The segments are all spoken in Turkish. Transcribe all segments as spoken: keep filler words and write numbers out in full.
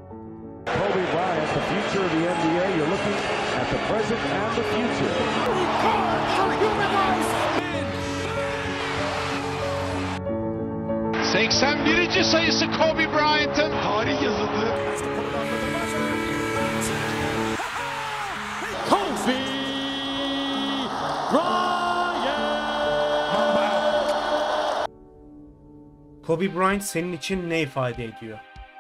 Kobe Bryant, the future of the N B A. You're looking at the present and the future. seksen birinci sayısı Kobe Bryant'ın. Tarih yazıldı. Kobe Bryant. Kobe Bryant senin için ne ifade ediyor?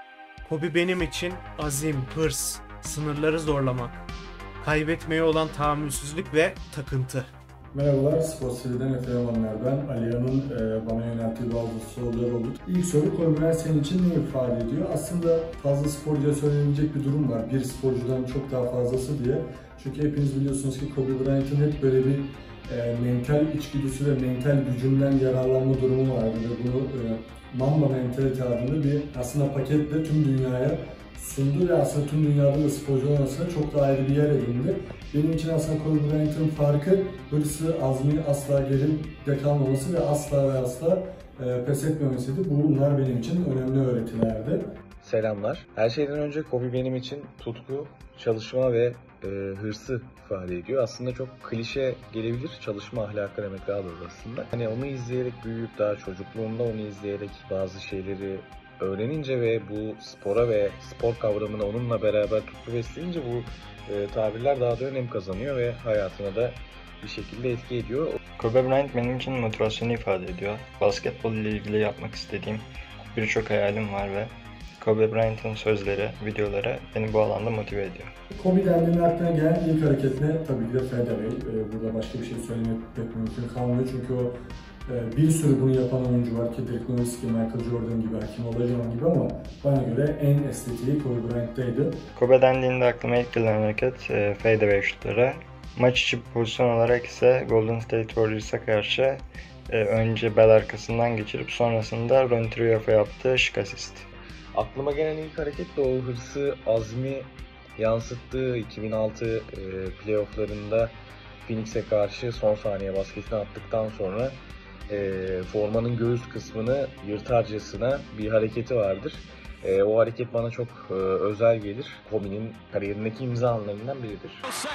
Kobe benim için azim, hırs, sınırları zorlamak, kaybetmeye olan tahammülsüzlük ve takıntı. Merhabalar, Sports T V'den Efe Yamanlar ben. Aliyan'ın e, bana yönelttiği bazı sorular oldu. İlk soru, Kobe Bryant senin için ne ifade ediyor? Aslında fazla sporcuya söylenebilecek bir durum var. Bir sporcudan çok daha fazlası diye. Çünkü hepiniz biliyorsunuz ki Kobe Bryant'ın hep böyle bir e, mental içgüdüsü ve mental gücünden yararlanma durumu vardı. Ve bunu e, Mamba mentality adında bir aslında paketle tüm dünyaya sundu ve aslında tüm dünyada da sporcular arasında çok da ayrı bir yer edindi. Benim için aslında Kobe Bryant'ın farkı hırsı, azmi, asla geride kalmaması ve asla ve asla e, pes etmemesiydi. Bunlar benim için önemli öğretilerdi. Selamlar. Her şeyden önce Kobe benim için tutku, çalışma ve e, hırsı ifade ediyor. Aslında çok klişe gelebilir, çalışma ahlakı demek daha doğru aslında. Hani onu izleyerek büyüyüp daha çocukluğumda onu izleyerek bazı şeyleri öğrenince ve bu spora ve spor kavramını onunla beraber tutku besleyince bu e, tabirler daha da önem kazanıyor ve hayatına da bir şekilde etki ediyor. Kobe Bryant benim için motivasyonu ifade ediyor. Basketbol ile ilgili yapmak istediğim birçok hayalim var ve Kobe Bryant'ın sözleri, videoları beni bu alanda motive ediyor. Kobe dendiğinde aklına gelen ilk hareket ne? Tabii ki de fadeaway. Ee, burada başka bir şey söylemek pek mümkün kalmıyor çünkü o e, bir sürü bunu yapan oyuncu var ki Dirk Nowitzki, Michael Jordan gibi, Hakim Olajuwon gibi ama bana göre en estetiği Kobe Bryant'taydı. Kobe dendiğinde aklıma ilk gelen hareket e, fadeaway şutları. Maç içi pozisyon olarak ise Golden State Warriors'a karşı e, önce bel arkasından geçirip sonrasında Ron Trioff'a yaptığı şık asist. Aklıma gelen ilk hareket de o hırsı, azmi yansıttığı iki bin altı e, playofflarında Phoenix'e karşı son saniye basketini attıktan sonra e, formanın göğüs kısmını yırtarcasına bir hareketi vardır. E, o hareket bana çok e, özel gelir. Kobe'nin kariyerindeki imza anlarından biridir.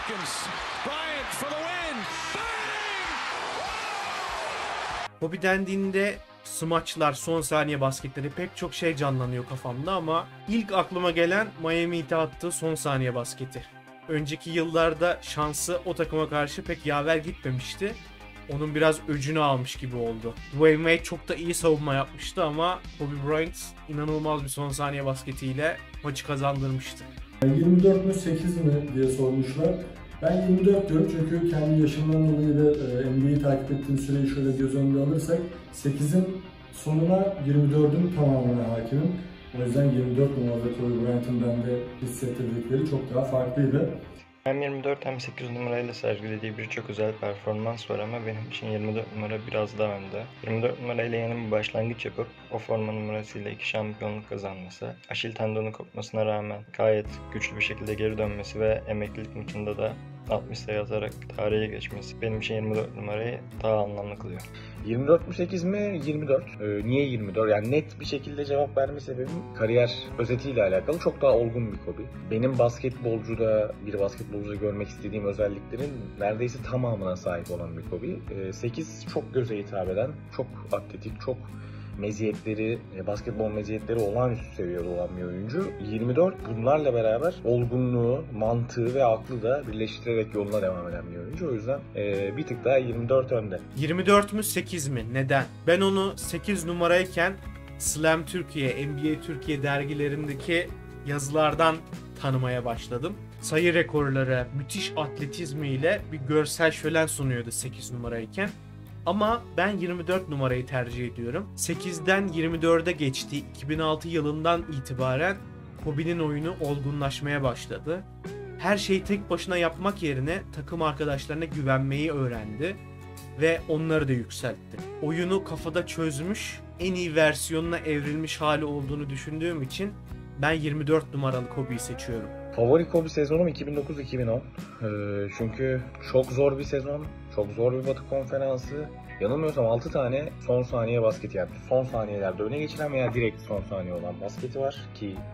Kobe dendiğinde smaçlar, son saniye basketleri pek çok şey canlanıyor kafamda ama ilk aklıma gelen Miami Heat'e attığı son saniye basketi. Önceki yıllarda şansı o takıma karşı pek yaver gitmemişti. Onun biraz öcünü almış gibi oldu. Dwayne Wade çok da iyi savunma yapmıştı ama Kobe Bryant inanılmaz bir son saniye basketiyle maçı kazandırmıştı. yirmi dört mü sekiz mi diye sormuşlar. Ben yirmi dört diyorum çünkü kendi yaşımdan dolayı da N B A'yi takip ettiğim süreyi şöyle göz önünde alırsak sekizin sonuna yirmi dördün tamamına hakimim. O yüzden yirmi dört numarada Kobe Bryant'ın bende hissettirdikleri çok daha farklıydı. Hem yirmi dört hem sekiz numarayla sergilediği birçok özel performans var ama benim için yirmi dört numara biraz daha önde. yirmi dört numarayla yeni bir başlangıç yapıp o forma numarasıyla iki şampiyonluk kazanması, Aşil tendonu kopmasına rağmen gayet güçlü bir şekilde geri dönmesi ve emeklilik maçında da altmış sayı atarak tarihe geçmesi benim için yirmi dört numarayı daha anlamlı kılıyor. yirmi dört mü sekiz mi? yirmi dört. Ee, niye yirmi dört? Yani net bir şekilde cevap verme sebebim kariyer özetiyle alakalı. Çok daha olgun bir Kobe. Benim basketbolcuda, bir basketbolcuda görmek istediğim özelliklerin neredeyse tamamına sahip olan bir Kobe. Ee, sekiz çok göze hitap eden, çok atletik, çok meziyetleri, basketbol meziyetleri olağanüstü seviyede olan bir oyuncu. yirmi dört bunlarla beraber olgunluğu, mantığı ve aklı da birleştirerek yoluna devam eden bir oyuncu. O yüzden e, bir tık daha yirmi dört önde. yirmi dört mü sekiz mi? Neden? Ben onu sekiz numarayken Slam Türkiye, N B A Türkiye dergilerindeki yazılardan tanımaya başladım. Sayı rekorları, müthiş atletizmiyle bir görsel şölen sunuyordu sekiz numarayken. Ama ben yirmi dört numarayı tercih ediyorum. sekizden yirmi dörde geçti. iki bin altı yılından itibaren Kobe'nin oyunu olgunlaşmaya başladı. Her şeyi tek başına yapmak yerine takım arkadaşlarına güvenmeyi öğrendi ve onları da yükseltti. Oyunu kafada çözmüş, en iyi versiyonuna evrilmiş hali olduğunu düşündüğüm için ben yirmi dört numaralı Kobe'yi seçiyorum. Favori Kobe sezonum iki bin dokuz iki bin on. Ee, çünkü çok zor bir sezon, çok zor bir Batı konferansı. Yanılmıyorsam altı tane son saniye basketi yaptı. Son saniyelerde öne geçiren veya direkt son saniye olan basketi var ki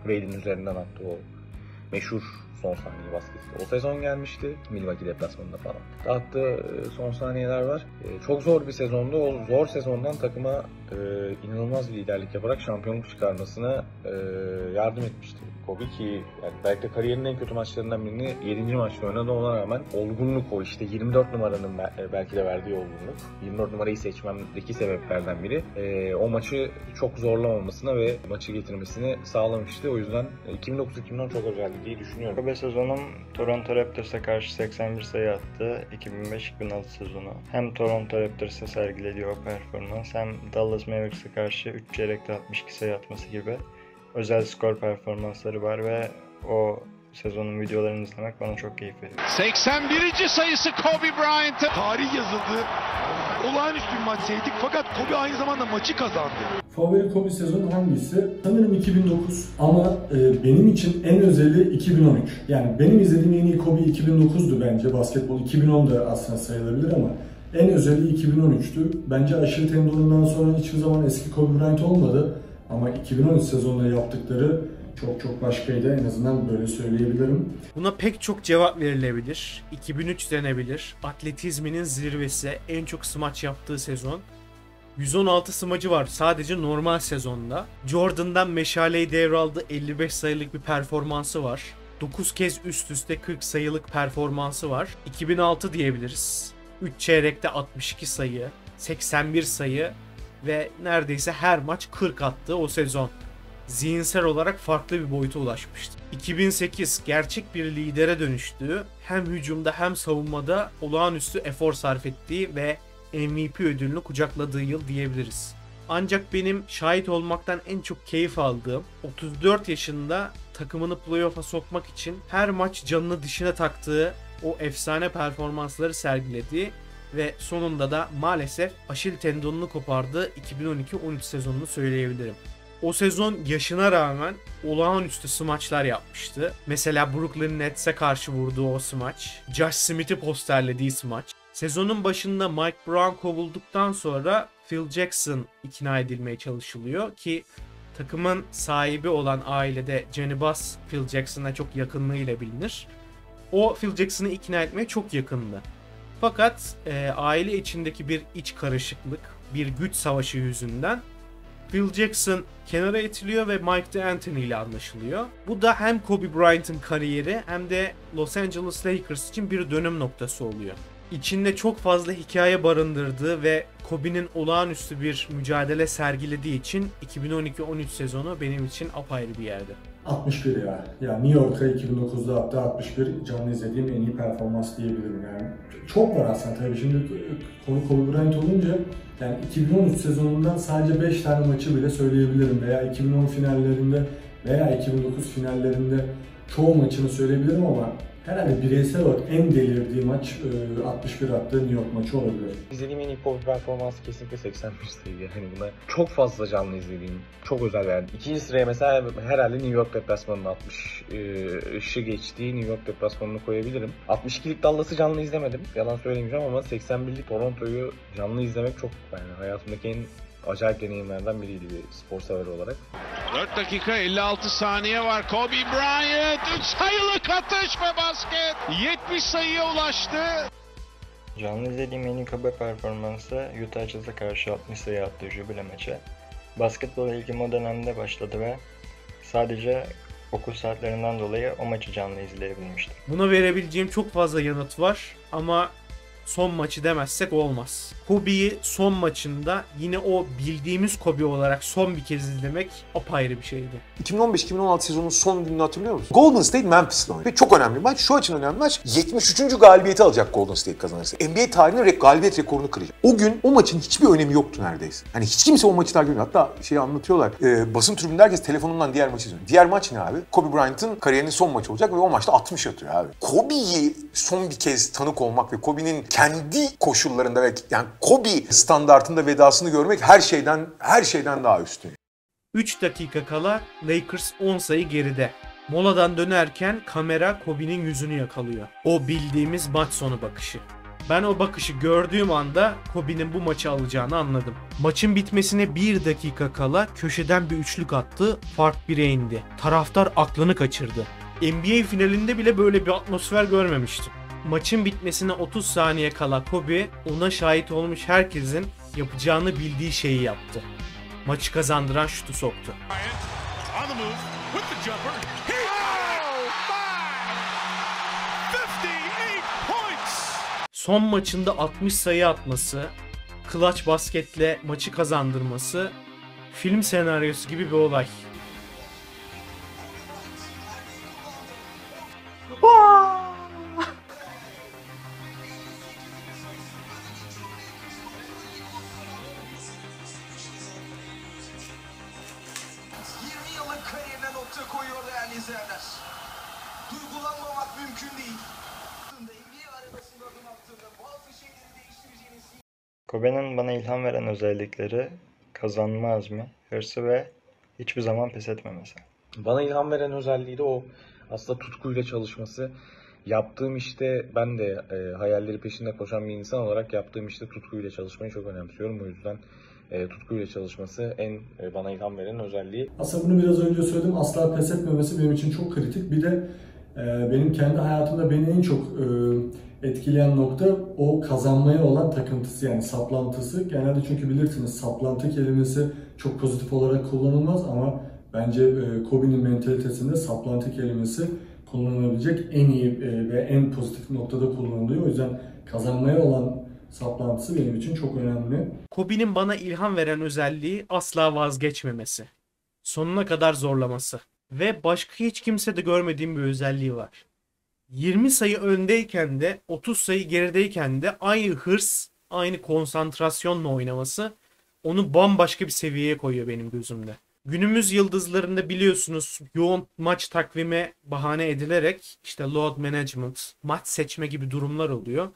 Wade'in üzerinden attığı o meşhur son saniye basketi. O sezon gelmişti. Milwaukee deplasmanında falan. Attığı son saniyeler var. Çok zor bir sezondu. O zor sezondan takıma inanılmaz bir liderlik yaparak şampiyonluk çıkarmasına yardım etmişti Kobe ki yani belki de kariyerinin en kötü maçlarından birini yedinci maçta oynadı, ona rağmen olgunluk o işte yirmi dört numaranın belki de verdiği olgunluk. yirmi dört numarayı seçmemdeki sebeplerden biri. O maçı çok zorlamamasına ve maçı getirmesini sağlamıştı. O yüzden iki bin dokuz iki bin on çok özeldi diye düşünüyorum. Kobe sezonum Toronto Raptors'a karşı seksen bir sayı attı. iki bin beş iki bin altı sezonu. Hem Toronto Raptors'a sergilediği o performans hem Dallas Mavericks'e karşı üç çeyrekte altmış iki sayı atması gibi özel skor performansları var ve o sezonun videolarını izlemek bana çok keyif veriyor. seksen birinci sayısı Kobe Bryant'ın. Tarih yazıldı. Olağanüstü bir maç seyrettik fakat Kobe aynı zamanda maçı kazandı. Favori Kobe sezonu hangisi? Sanırım iki bin dokuz ama e, benim için en özeli iki bin on üç. Yani benim izlediğim en iyi Kobe iki bin dokuzdu bence basketbol. iki bin on da aslında sayılabilir ama en özeli iki bin on üçtü. Bence Achilles tendonundan sonra hiçbir zaman eski Kobe Bryant olmadı. Ama iki bin on üç sezonunda yaptıkları çok çok başkaydı. En azından böyle söyleyebilirim. Buna pek çok cevap verilebilir. iki bin üç denebilir. Atletizminin zirvesi, en çok smaç yaptığı sezon. yüz on altı smacı var sadece normal sezonda. Jordan'dan meşaleyi devraldı, elli beş sayılık bir performansı var. dokuz kez üst üste kırk sayılık performansı var. iki bin altı diyebiliriz. üç çeyrekte altmış iki sayı, seksen bir sayı ve neredeyse her maç kırk attı o sezon. Zihinsel olarak farklı bir boyuta ulaşmıştı. iki bin sekiz gerçek bir lidere dönüştüğü, hem hücumda hem savunmada olağanüstü efor sarf ettiği ve M V P ödülünü kucakladığı yıl diyebiliriz. Ancak benim şahit olmaktan en çok keyif aldığım, otuz dört yaşında takımını playoff'a sokmak için her maç canını dişine taktığı o efsane performansları sergilediği ve sonunda da maalesef Achilles tendonunu kopardığı iki bin on iki on üç sezonunu söyleyebilirim. O sezon yaşına rağmen olağanüstü smaçlar yapmıştı. Mesela Brooklyn Nets'e karşı vurduğu o smaç, Josh Smith'i posterlediği smaç. Sezonun başında Mike Brown kovulduktan sonra Phil Jackson ikna edilmeye çalışılıyor ki takımın sahibi olan ailede Jenny Buss Phil Jackson'a çok yakınlığıyla bilinir. O Phil Jackson'ı ikna etmeye çok yakındı. Fakat e, aile içindeki bir iç karışıklık, bir güç savaşı yüzünden Phil Jackson kenara itiliyor ve Mike D'Antoni ile anlaşılıyor. Bu da hem Kobe Bryant'ın kariyeri hem de Los Angeles Lakers için bir dönüm noktası oluyor. İçinde çok fazla hikaye barındırdığı ve Kobe'nin olağanüstü bir mücadele sergilediği için iki bin on iki on üç sezonu benim için apayrı bir yerde. altmış bir ya. Ya New York'a iki bin dokuzda attığı altmış bir canlı izlediğim en iyi performans diyebilirim yani. Çok var aslında tabii şimdi konu Kobe Bryant olunca yani iki bin on üç sezonundan sadece beş tane maçı bile söyleyebilirim veya iki bin on finallerinde veya iki bin dokuz finallerinde çoğu maçını söyleyebilirim ama herhalde bireysel olarak en delirdiği maç altmış bir attığı New York maçı olabilir. İzlediğim en iyi Kobe performansı kesinlikle seksen bir sayı. Hani buna çok fazla canlı izlediğim, çok özel yani. İkinci sıraya mesela herhalde New York deplasmanının altmışı geçtiği New York deplasmanını koyabilirim. altmış ikilik Dallas'ı canlı izlemedim. Yalan söylemeyeceğim ama seksen birlik Toronto'yu canlı izlemek çok yani hayatımdaki en acayip deneyimlerden biriydi bir spor sever olarak. dört dakika elli altı saniye var. Kobe Bryant üç sayılık atış ve basket. yetmiş sayıya ulaştı. Canlı izlediğim en iyi Kobe performansı Utah Jazz'a karşı altmış sayı attığı jübile maçı. Basketbola ilgim o dönemde başladı ve sadece okul saatlerinden dolayı o maçı canlı izleyebilmiştim. Buna verebileceğim çok fazla yanıt var ama son maçı demezsek olmaz. Kobe'yi son maçında yine o bildiğimiz Kobe olarak son bir kez izlemek apayrı bir şeydi. iki bin on beş iki bin on altı sezonunun son gününü hatırlıyor musun? Golden State Memphis'le oynadı. Ve çok önemli bir maç. Şu açıdan önemli maç. yetmiş üçüncü galibiyeti alacak Golden State kazanırsa. N B A tarihinin galibiyet rekorunu kıracak. O gün o maçın hiçbir önemi yoktu neredeyse. Hani hiç kimse o maçı takip etmiyor. Hatta şeyi anlatıyorlar. E, basın tribünde herkes telefonundan diğer maçı izliyor. Diğer maç ne abi? Kobe Bryant'ın kariyerinin son maçı olacak ve o maçta altmış atıyor abi. Kobe'yi son bir kez tanık olmak ve Kobe'nin kendi koşullarında ve yani Kobe standartında vedasını görmek her şeyden her şeyden daha üstün. üç dakika kala Lakers on sayı geride. Moladan dönerken kamera Kobe'nin yüzünü yakalıyor. O bildiğimiz maç sonu bakışı. Ben o bakışı gördüğüm anda Kobe'nin bu maçı alacağını anladım. Maçın bitmesine bir dakika kala köşeden bir üçlük attı, fark bire indi. Taraftar aklını kaçırdı. N B A finalinde bile böyle bir atmosfer görmemiştim. Maçın bitmesine otuz saniye kala Kobe ona şahit olmuş herkesin yapacağını bildiği şeyi yaptı. Maçı kazandıran şutu soktu. Son maçında altmış sayı atması, clutch basketle maçı kazandırması film senaryosu gibi bir olay. yirmi yıllık kariyerine nokta koyuyor değerli izleyenler. Duygulanmamak mümkün değil. Kobe'nin bana ilham veren özellikleri kazanma azmi, hırsı ve hiçbir zaman pes etmemesi. Bana ilham veren özelliği de o aslında tutkuyla çalışması. Yaptığım işte ben de e, hayalleri peşinde koşan bir insan olarak yaptığım işte tutkuyla çalışmayı çok önemsiyorum. O yüzden e, tutkuyla çalışması en e, bana ilham veren özelliği. Aslında bunu biraz önce söyledim. Asla pes etmemesi benim için çok kritik. Bir de e, benim kendi hayatımda beni en çok e, etkileyen nokta o kazanmaya olan takıntısı, yani saplantısı. Genelde çünkü bilirsiniz saplantı kelimesi çok pozitif olarak kullanılmaz ama bence e, Kobe'nin mentalitesinde saplantı kelimesi kullanılabilecek en iyi e, ve en pozitif noktada kullanılıyor. O yüzden kazanmaya olan saplantısı benim için çok önemli. Kobe'nin bana ilham veren özelliği asla vazgeçmemesi. Sonuna kadar zorlaması. Ve başka hiç kimsede görmediğim bir özelliği var. yirmi sayı öndeyken de otuz sayı gerideyken de aynı hırs, aynı konsantrasyonla oynaması onu bambaşka bir seviyeye koyuyor benim gözümde. Günümüz yıldızlarında biliyorsunuz yoğun maç takvime bahane edilerek işte load management, maç seçme gibi durumlar oluyor.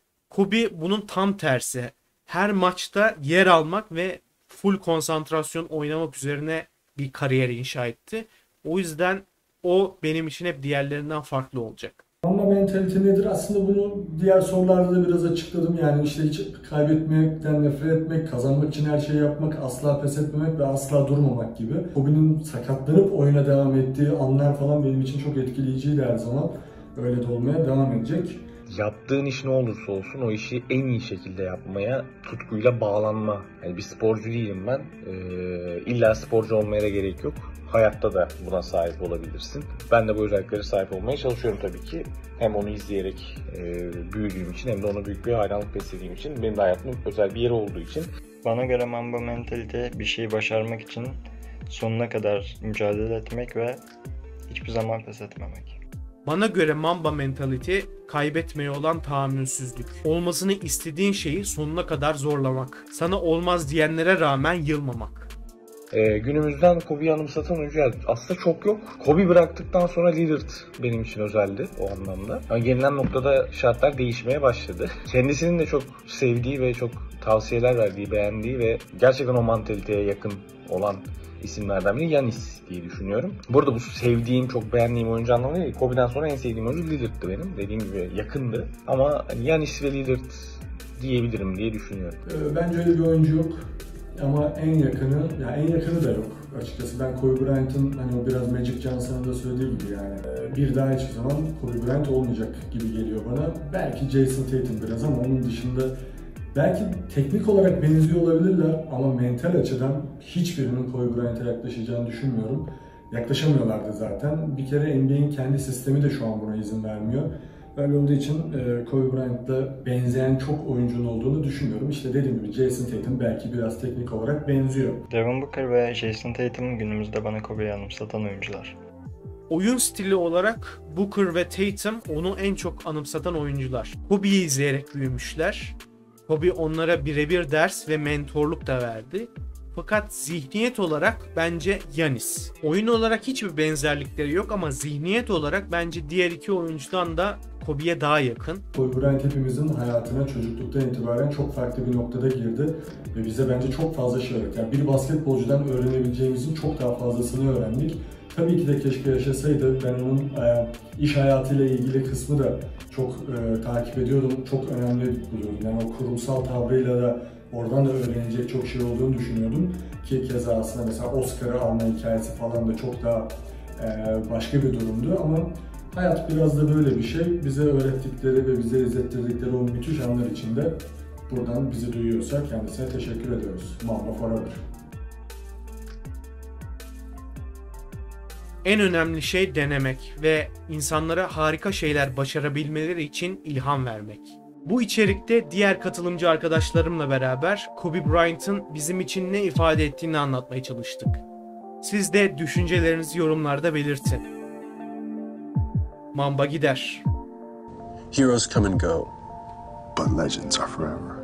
Kobe bunun tam tersi. Her maçta yer almak ve full konsantrasyon oynamak üzerine bir kariyer inşa etti. O yüzden o benim için hep diğerlerinden farklı olacak. Ama mentalite nedir? Aslında bunu diğer sorularda da biraz açıkladım. Yani işte hiç kaybetmekten nefret etmek, kazanmak için her şeyi yapmak, asla pes etmemek ve asla durmamak gibi. Kobe'nin sakatlanıp oyuna devam ettiği anlar falan benim için çok etkileyiciydi her zaman. Öyle de olmaya devam edecek. Yaptığın iş ne olursa olsun o işi en iyi şekilde yapmaya, tutkuyla bağlanma. Yani bir sporcu değilim ben. Ee, illa sporcu olmaya da gerek yok. Hayatta da buna sahip olabilirsin. Ben de bu özelliklere sahip olmaya çalışıyorum tabii ki. Hem onu izleyerek e, büyüdüğüm için hem de ona büyük bir hayranlık beslediğim için. Benim de hayatımın özel bir yeri olduğu için. Bana göre Mamba mentalite bir şeyi başarmak için sonuna kadar mücadele etmek ve hiçbir zaman pes etmemek. Bana göre Mamba mentality kaybetmeye olan tahammülsüzlük. Olmasını istediğin şeyi sonuna kadar zorlamak. Sana olmaz diyenlere rağmen yılmamak. Ee, günümüzden Kobe'yi anımsatan oyuncular aslında çok yok. Kobe bıraktıktan sonra Lillard benim için özeldi o anlamda. Yani gelinen noktada şartlar değişmeye başladı. Kendisinin de çok sevdiği ve çok tavsiyeler verdiği, beğendiği ve gerçekten o mantaliteye yakın olan isimlerden biri Giannis diye düşünüyorum. Burada bu sevdiğim, çok beğendiğim oyuncu anlamında değil. Kobe'den sonra en sevdiğim oyuncu Lillard'dı benim. Dediğim gibi yakındı. Ama Giannis ve Lillard diyebilirim diye düşünüyorum. Bence öyle bir oyuncu yok. Ama en yakını, yani en yakını da yok açıkçası. Ben Kobe Bryant'ın hani o biraz Magic Johnson'ın da söylediği gibi yani bir daha hiçbir zaman Kobe Bryant olmayacak gibi geliyor bana. Belki Jason Tatum biraz ama onun dışında belki teknik olarak benziyor olabilirler ama mental açıdan hiçbirinin Kobe Bryant'a yaklaşacağını düşünmüyorum. Yaklaşamıyorlardı zaten. Bir kere N B A'in kendi sistemi de şu an buna izin vermiyor. Öyle olduğu için Kobe Bryant'la benzeyen çok oyuncunun olduğunu düşünüyorum. İşte dediğim gibi Jason Tatum belki biraz teknik olarak benziyor. Devin Booker ve Jason Tatum günümüzde bana Kobe'yi anımsatan oyuncular. Oyun stili olarak Booker ve Tatum onu en çok anımsatan oyuncular. Kobe'yi izleyerek büyümüşler. Kobe onlara birebir ders ve mentorluk da verdi. Fakat zihniyet olarak bence Giannis. Oyun olarak hiçbir benzerlikleri yok ama zihniyet olarak bence diğer iki oyuncudan da Kobe'ye daha yakın. Kobe Bryant hepimizin hayatına çocukluktan itibaren çok farklı bir noktada girdi ve bize bence çok fazla şey öğretti. Yani bir basketbolcudan öğrenebileceğimizin çok daha fazlasını öğrendik. Tabii ki de keşke yaşasaydı. Ben onun e, iş hayatıyla ilgili kısmı da çok e, takip ediyordum. Çok önemli buluyordum. Yani o kurumsal tavrıyla da oradan da öğrenecek çok şey olduğunu düşünüyordum. Ki keza aslında mesela Oscar'ı alma hikayesi falan da çok daha e, başka bir durumdu ama hayat biraz da böyle bir şey. Bize öğrettikleri ve bize izlettirdikleri o müthiş anlar içinde buradan bizi duyuyorsa kendisine teşekkür ediyoruz. Mamba forever. En önemli şey denemek ve insanlara harika şeyler başarabilmeleri için ilham vermek. Bu içerikte diğer katılımcı arkadaşlarımla beraber Kobe Bryant'ın bizim için ne ifade ettiğini anlatmaya çalıştık. Siz de düşüncelerinizi yorumlarda belirtin. Mamba gider. Heroes come and go, but legends are forever.